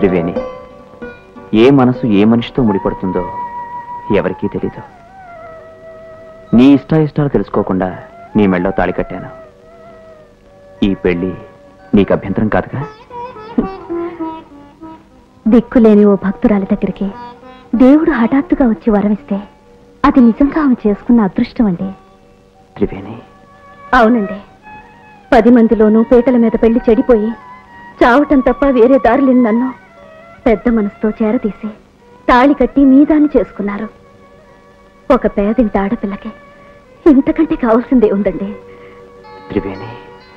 త్రివేణి, ఏ మనసు ఏ మనిషితో ముడిపడుతుందో ఎవరికీ తెలీదు. నీ ఇష్టాయిష్టాలు తెలుసుకోకుండా నీ మెళ్ళో తాళి కట్టాను. ఈ పెళ్లి నీకు అభ్యంతరం కాదుగా? దిక్కులేని ఓ భక్తురాలి దగ్గరికి దేవుడు హఠాత్తుగా వచ్చి వరమిస్తే అది నిజంగా ఆమె చేసుకున్న అదృష్టం అండి. త్రివేణి, అవునండి. 10 మందిలోనూ పీటల మీద పెళ్లి చెడిపోయి చావటం తప్ప వేరే దారి లేని నన్ను పెద్ద మనసుతో చేరదీసి తాళి కట్టి మీదాన్ని చేసుకున్నారు. ఒక పేదింటి ఆడపిల్లకి ఇంతకంటే కావాల్సిందే ఉందండి. త్రివేణి,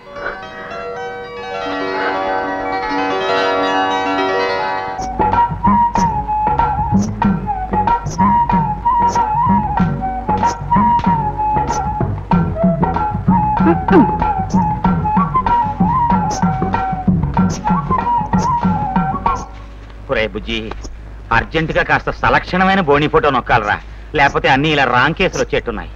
బుజ్జి, అర్జెంటుగా కాస్త సలక్షణమైన బోని ఫోటో నొక్కాలరా, లేకపోతే అన్ని ఇలా రాంగ్ కేసులు వచ్చేట్టున్నాయి.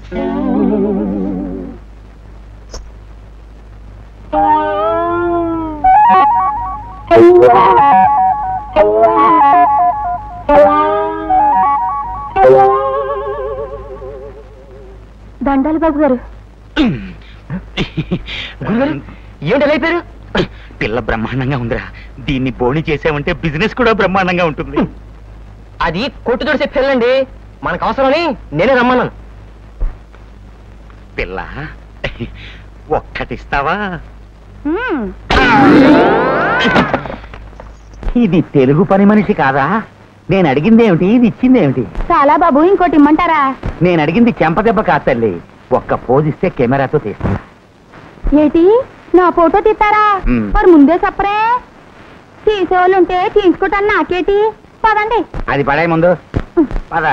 దండాలి బాబు గారు. ఏంటైపోయారు? పిల్ల బ్రహ్మాండంగా ఉందిరా. దీన్ని బోణి చేసామంటే బిజినెస్ కూడా బ్రహ్మాండంగా ఉంటుంది. అది కొట్టు తోడిసే పిల్లండి, మనకు అవసరమని నేనే రమ్మన్నాను. పిల్ల ఒక్కటిస్తావా? ఇది తెలుగు పని మనిషి కాదా? నేను అడిగిందేమిటి, ఇది ఇచ్చిందేమిటి? చాలా బాబు, ఇంకోటి ఇమ్మంటారా? నేను అడిగింది చెంపదెబ్బ కాదు తల్లి, ఒక్క పోజిస్తే కెమెరాతో తీస్తా. ఏటి, నా ఫోటో తీస్తారా? మరి ముందే చెప్పరే. తీసేవాళ్ళు ఉంటే తీసుకోటాను, నాకేటి. పదండి. అది పడే ముందు పద.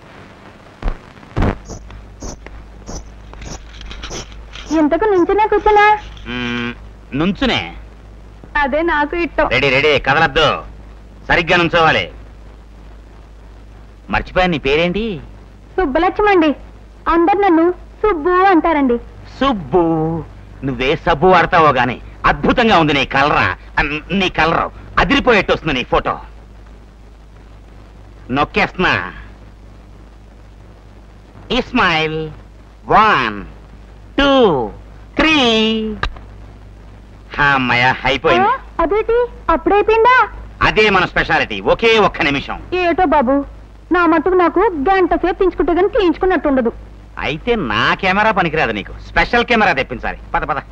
ఇంతకు నుంచునే కూర్చున్నా? నుంచునే. అదే నాకు ఇష్టం. రెడీ రెడీ, కదలద్దు, సరిగ్గా నుంచోవాలి. మర్చిపోయా, నీ పేరేంటి? సుబ్బలక్ష్మండి. అందరు నన్ను సుబ్బు అంటారండి. సుబ్బు, నువ్వే సబ్బు వాడతావో గాని అద్భుతంగా ఉంది నీ కలరా. నీ కలర్ అదిరిపోయేట్టు వస్తుంది నీ ఫోటో. నొక్కేస్తున్నా. ఇస్మాయిల్ 1 2 3. అమ్మయ్య, అయిపోయింది. అదేంటి అప్పుడైపోయిందా? అదే మన స్పెషాలిటీ, ఒకే ఒక్క నిమిషం. ఏటో బాబు, నా మట్టుకు నాకు గంట సేపు తీయించుకుంటే కానీ తీయించుకున్నట్టు ఉండదు. అయితే నా కెమెరా పనికిరాదు, నీకు స్పెషల్ కెమెరా తెప్పించాలి. పద పద.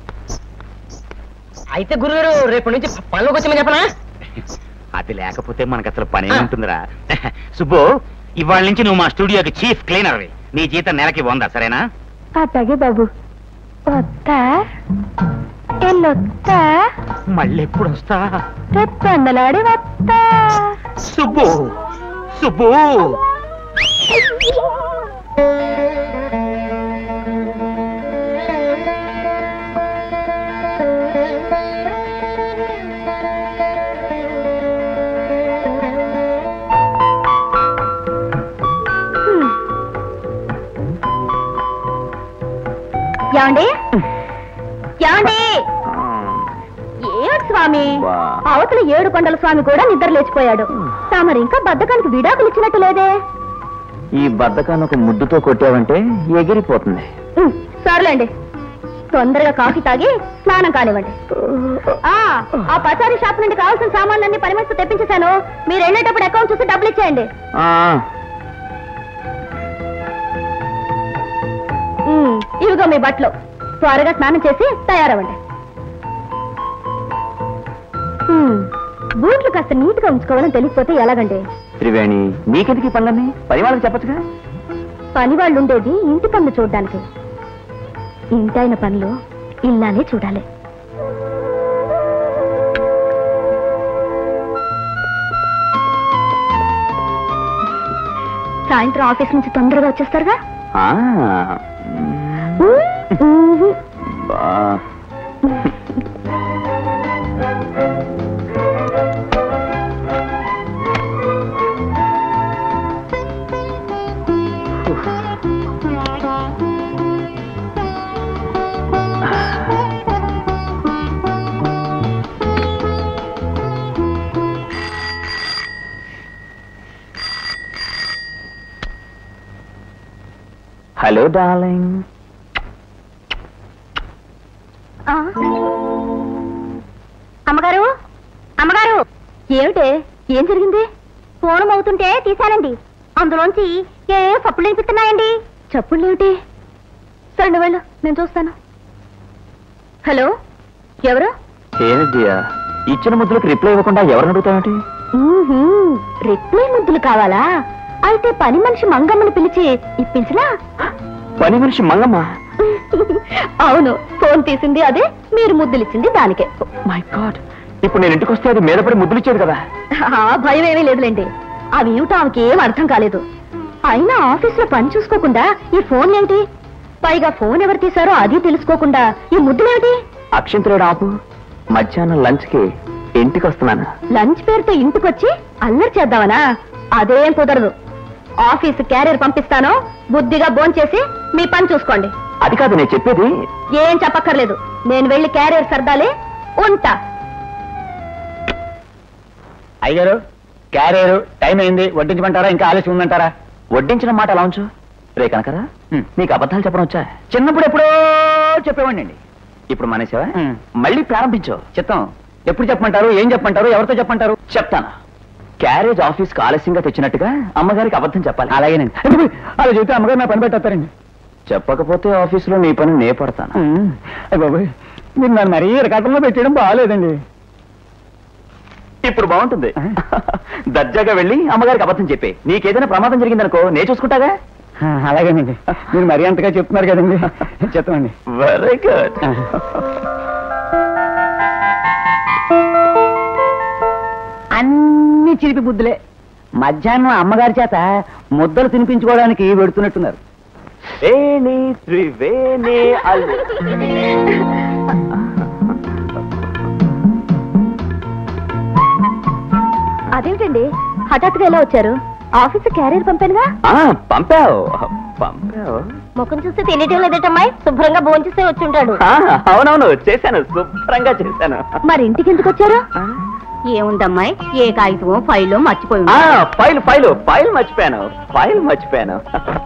అయితే గురుగారు రేపు నుంచి పనిలోకి వచ్చామని చెప్పనా? అది లేకపోతే మనకు అసలు పని ఉంటుందిరా. సుబ్బు, ఇవాళ నుంచి నువ్వు మా స్టూడియోకి చీఫ్ క్లీనర్వి. నీ జీతం నెలకి 100, సరేనా? అట్లాగే బాబు. వస్తా, ఎల్లొత్తా, మళ్ళీ ఎప్పుడు వస్తా? పెద్దలాడి వస్తా. సుబ్బు సుబ్బు. ఏమండి, ఏమండి? ఏమిటి స్వామి, అవతల 7 కొండల స్వామి కూడా నిద్ర లేచిపోయాడు. తమరు ఇంకా బద్ధకానికి విడాకులు ఇచ్చినట్టు లేదే. ఈ బద్ధకాన్ని ఒక ముద్దుతో కొట్టావంటే ఎగిరిపోతుంది. సర్లేండి, తొందరగా కాఫీ తాగి స్నానం కానివ్వండి. ఆ పచారీ షాప్ నుండి కావాల్సిన సామాన్లన్నీ పని మనిషితో తెప్పించేశాను. మీరు వెళ్ళేటప్పుడు అకౌంట్ చూసి డబ్బులు ఇచ్చేయండి. ఇవిగో మీ బట్టలు. త్వరగా స్నానం చేసి తయారవ్వండి. బూట్లు కాస్త నీట్ గా ఉంచుకోవాలని తెలియకపోతే ఎలాగండి? త్రివేణి, నీకెందుకు ఈ పనులన్నీ? పని వాళ్ళకి చెప్పచ్చుగా. పని వాళ్ళు ఉండేది ఇంటి పనులు చూడడానికి. ఇంటైన పనులు ఇల్లానే చూడాలి. సాయంత్రం ఆఫీస్ నుంచి తొందరగా వచ్చేస్తారుగా? Hello darling. అమ్మగారు, అమ్మగారు, ఏమిటే? ఏం జరిగింది? ఫోన్ అవుతుంటే తీశానండి. అందులోంచి ఏ చప్పులు వినిపిస్తున్నాయండి. చప్పుళ్ళు ఏమిటి? సరే వెళ్ళు, నేను చూస్తాను. హలో, ఎవరు? ఏంటియా ఇచ్చిన ముద్దులకు రిప్లై ఇవ్వకుండా ఎవరిని అడుగుతావేంటి? రిప్లై ముద్దులు కావాలా? అయితే పని మనిషి మంగమ్మని పిలిచి ఇప్పించలా? పని మనిషి మంగమ్మ? అవును, ఫోన్ తీసింది అదే, మీరు ముద్దులు ఇచ్చింది దానికే. మై గాడ్, ఇప్పుడు నేను ఇంటికి వస్తే అది మీద పడి ముద్దులు ఇచ్చేది కదా. భయం ఏమీ లేదులేండి. అవి ఏమిటో ఆమెకి ఏం అర్థం కాలేదు. అయినా ఆఫీస్ లో పని చూసుకోకుండా ఈ ఫోన్ ఏమిటి? పైగా ఫోన్ ఎవరు తీశారో అది తెలుసుకోకుండా ఈ ముద్దులేమిటి? అక్షంతలేడు ఆపు. మధ్యాహ్నం లంచ్ కి ఇంటికి వస్తున్నాను. లంచ్ పేరుతో ఇంటికొచ్చి అల్లరి చేద్దామనా? అదేం కుదరదు. ఆఫీస్ క్యారియర్ పంపిస్తాను, బుద్ధిగా భోంచేసి మీ పని చూసుకోండి. అది కాదు నేను చెప్పేది. ఏం చెప్పక్కర్లేదు, నేను వెళ్ళి క్యారియర్ సర్దాలి. ఉంటా. అయ్యారు, క్యారియర్ టైం అయింది, వడ్డించమంటారా ఇంకా ఆలస్యం ఉందంటారా? వడ్డించిన మాట ఎలా ఉంచు. రే కనకరా, నీకు అబద్ధాలు చెప్పడం వచ్చా? చిన్నప్పుడు ఎప్పుడో చెప్పేవాడిని అండి. ఇప్పుడు మానేసావా? మళ్ళీ ప్రారంభించు. చిత్తం. ఎప్పుడు చెప్పమంటారు, ఏం చెప్పమంటారు, ఎవరితో చెప్పమంటారు? చెప్తాను. క్యారేజ్ ఆఫీస్ కు ఆలస్యంగా తెచ్చినట్టుగా అమ్మగారికి అబద్ధం చెప్పాలి. అలాగేనండి. అలా చెబితే అమ్మగారు నా పని పెట్టేస్తారండి. చెప్పకపోతే ఆఫీసులో నీ పని నే పడతాను. బాబాయ్, మీరు నన్ను మరీ రకటంలో పెట్టడం బాగాలేదండి. ఇప్పుడు బాగుంటుంది. దర్జాగా వెళ్ళి అమ్మగారికి అబద్ధం చెప్పే. నీకేదైనా ప్రమాదం జరిగిందనుకో నే చూసుకుంటాగా. అలాగేనండి. మీరు మరీ అంతగా చెప్తున్నారు కదండి. చెప్తామండి. Very good. అన్ని చిలిపి బుద్ధులే. మధ్యాహ్నం అమ్మగారి చేత ముద్దలు తినిపించుకోవడానికి వెడుతున్నట్టున్నారు. వేణి త్రివేణి అల్లు. అదేమిటండి హఠాత్తుగా ఎలా వచ్చారు? ఆఫీస్ క్యారియర్ పంపానుగా. పంపావు. ముఖం చూస్తే తెలియటం లేదటమ్మాయి. శుభ్రంగా భోంచేస్తే వచ్చి ఉంటాడు. అవునవును, చేశాను, శుభ్రంగా చేశాను. మరి ఇంటికి ఎందుకు వచ్చారు? ఏముందమ్మాయి, ఏ కాగితం ఫైల్లో మర్చిపోయి ఫైల్ మర్చిపోయాను.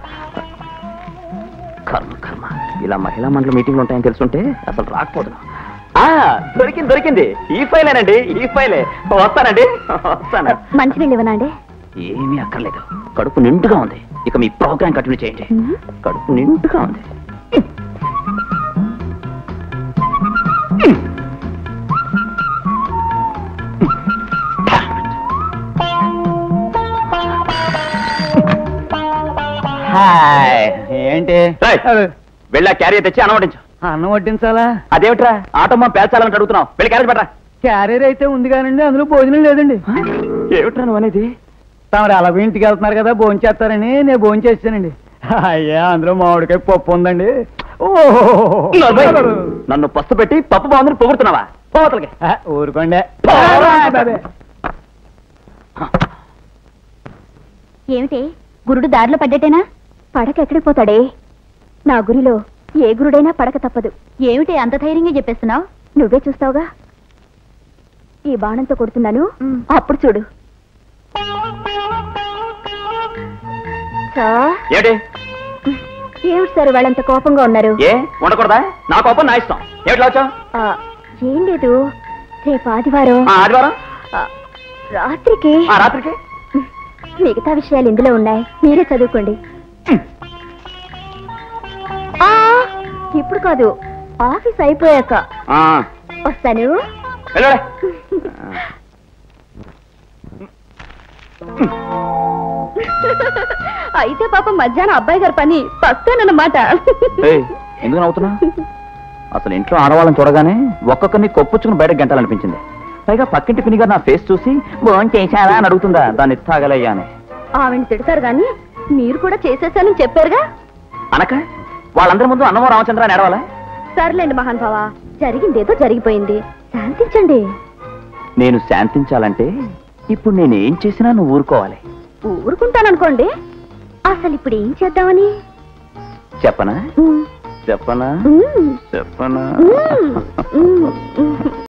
కర్మ, ఇలా మహిళా మండలి మీటింగ్లు ఉంటాయని తెలుసుంటే అసలు రాకపోతున్నా. దొరికింది. ఈ ఫైలేనండి, ఈ ఫైలే. వస్తాను. మంచినీళ్ళు ఇవ్వనా అండి? ఏమీ అక్కర్లేదు, కడుపు నిండుగా ఉంది. ఇక మీ ప్రోగ్రాం కంటిన్యూ చేయండి. కడుపు నిండుగా ఉంది. ఏంటి? వెళ్ళా క్యారియర్ తెచ్చి అన్నం వడ్డించు. అన్నం వడ్డించాలా? అదేమిట్రా ఆటోమా పేల్చాలని అడుగుతున్నావు? వెళ్ళి క్యారేజ్ పట్టరా. క్యారియర్ అయితే ఉంది కానండి, అందులో భోజనం లేదండి. ఏమిట్రా నువ్వు అనేది? తమరు అలా ఇంటికి వెళ్తున్నారు కదా, భోంచేస్తారని నేను భోంచేస్తానండి. అయ్యా, అందులో మామిడికాయ పప్పు ఉందండి. నన్ను పస్తు పెట్టి పప్పు బాగుందని పొగుడుతున్నావా? పోతలకి. ఊరుకోండి. ఏమిటి గురుడు దారిలో పడ్డటేనా? పడక ఎక్కడికి పోతాడే? నా గురిలో ఏ గురుడైనా పడక తప్పదు. ఏమిటి అంత ధైర్యంగా చెప్పేస్తున్నావు? నువ్వే చూస్తావుగా. ఈ బాణంతో కొడుతున్నాను, అప్పుడు చూడు. ఏమిటి సార్ వాళ్ళంత కోపంగా ఉన్నారు? ఏ ఉండకూడదా? నా కోపం నా ఇష్టం. ఏమిటి వచ్చావు? ఏం లేదు, రేపు ఆదివారం. ఆదివారం రాత్రికి. రాత్రికి మిగతా విషయాలు ఇందులో ఉన్నాయి, మీరే చదువుకోండి. ఇప్పుడు కాదు, ఆఫీస్ అయిపోయాక వస్తాను. అయితే పాపం మధ్యాహ్నం అబ్బాయి గారి పని పస్తానన్నమాట. ఎందుకు నవ్వుతున్నా? అసలు ఇంట్లో ఆడవాళ్ళని చూడగానే ఒక్కొక్కరిని కొప్పుచ్చుకుని బయటకు గంటాలనిపించింది. పైగా పక్కింటి పినిగా నా ఫేస్ చూసి భోజనం చేశారా అని అడుగుతుందా, దాన్ని తాగలయ్యా అని. ఆవిడ తిడతారు గాని మీరు కూడా చేసేసానని చెప్పారుగా. అనక వాళ్ళందరి ముందు అన్నమో రామచంద్ర అని ఏడవాలా? సర్లేండి మహాన్ భావా, జరిగిందేదో జరిగిపోయింది, శాంతించండి. నేను శాంతించాలంటే ఇప్పుడు నేనేం చేసినా నువ్వు ఊరుకోవాలి. ఊరుకుంటాననుకోండి. అసలు ఇప్పుడు ఏం చేద్దామని చెప్పనా? చెప్పనా?